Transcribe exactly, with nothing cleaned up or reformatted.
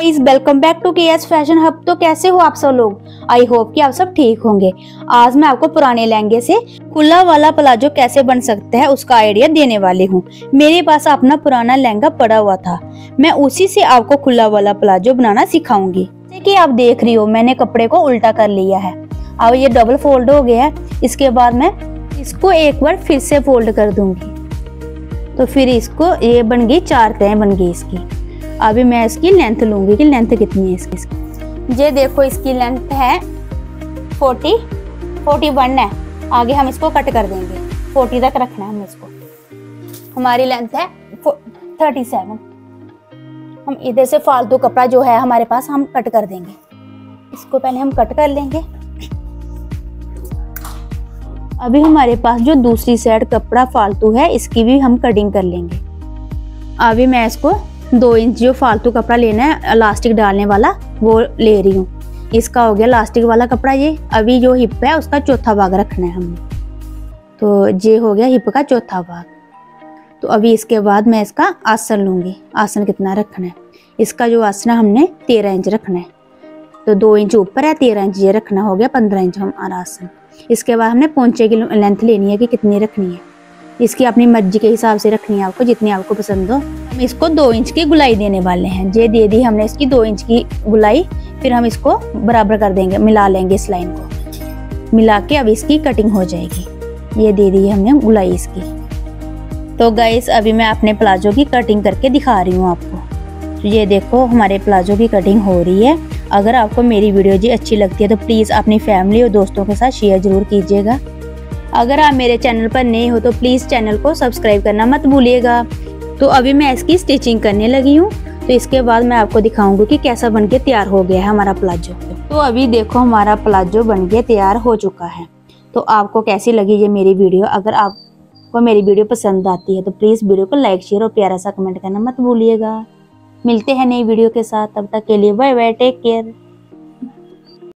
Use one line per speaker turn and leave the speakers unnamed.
Guys welcome back to K S fashion hub. तो कैसे हो आप सब लोग? आई होप कि आप सब ठीक होंगे। आज मैं आपको पुराने लहंगे से खुला वाला प्लाजो कैसे बन सकता है उसका आइडिया देने वाली हूँ। मेरे पास अपना पुराना लहंगा पड़ा हुआ था, मैं उसी से आपको खुला वाला प्लाजो बनाना सिखाऊंगी। जैसे कि आप देख रही हो मैंने कपड़े को उल्टा कर लिया है। अब ये डबल फोल्ड हो गया है। इसके बाद मैं इसको एक बार फिर से फोल्ड कर दूंगी, तो फिर इसको ये बन गई चार तय बन गई इसकी। अभी मैं इसकी लेंथ लूंगी कि लेंथ कितनी है इसकी। ये देखो इसकी लेंथ है फोर्टी फोर्टी वन है। आगे हम इसको कट कर देंगे, फोर्टी तक रखना है हमें इसको। हमारी लेंथ है थर्टी सेवन। हम इधर से फालतू कपड़ा जो है हमारे पास हम कट कर देंगे। इसको पहले हम कट कर लेंगे। अभी हमारे पास जो दूसरी साइड कपड़ा फालतू है इसकी भी हम कटिंग कर लेंगे। अभी मैं इसको दो इंच जो फालतू कपड़ा लेना है इलास्टिक डालने वाला वो ले रही हूँ। इसका हो गया इलास्टिक वाला कपड़ा। ये अभी जो हिप है उसका चौथा भाग रखना है हमने, तो ये हो गया हिप का चौथा भाग। तो अभी इसके बाद मैं इसका आसन लूंगी। आसन कितना रखना है? इसका जो आसन हमने तेरह इंच रखना है, तो दो इंच ऊपर है, तेरह इंच ये रखना, हो गया पंद्रह इंच हमारा आसन। इसके बाद हमने पोंचे की लेंथ लेनी है कि कितनी रखनी है। इसकी अपनी मर्जी के हिसाब से रखनी है आपको, जितनी आपको पसंद हो। हम इसको दो इंच की गुलाई देने वाले हैं। ये दे दी हमने इसकी दो इंच की गुलाई। फिर हम इसको बराबर कर देंगे, मिला लेंगे इस लाइन को। मिला के अब इसकी कटिंग हो जाएगी। ये दे दी हमने गुलाई इसकी। तो गाइस अभी मैं अपने प्लाजो की कटिंग करके दिखा रही हूँ आपको। तो ये देखो हमारे प्लाजो की कटिंग हो रही है। अगर आपको मेरी वीडियो जी अच्छी लगती है तो प्लीज़ अपनी फैमिली और दोस्तों के साथ शेयर जरूर कीजिएगा। अगर आप मेरे चैनल पर नए हो तो प्लीज़ चैनल को सब्सक्राइब करना मत भूलिएगा। तो अभी मैं इसकी स्टिचिंग करने लगी हूँ। तो इसके बाद मैं आपको दिखाऊंगी कि कैसा बनके तैयार हो गया है हमारा प्लाजो। तो अभी देखो हमारा प्लाजो बनके तैयार हो चुका है। तो आपको कैसी लगी ये मेरी वीडियो? अगर आपको मेरी वीडियो पसंद आती है तो प्लीज़ वीडियो को लाइक शेयर और प्यारा सा कमेंट करना मत भूलिएगा। मिलते हैं नई वीडियो के साथ, तब तक के लिए बाय बाय, टेक केयर।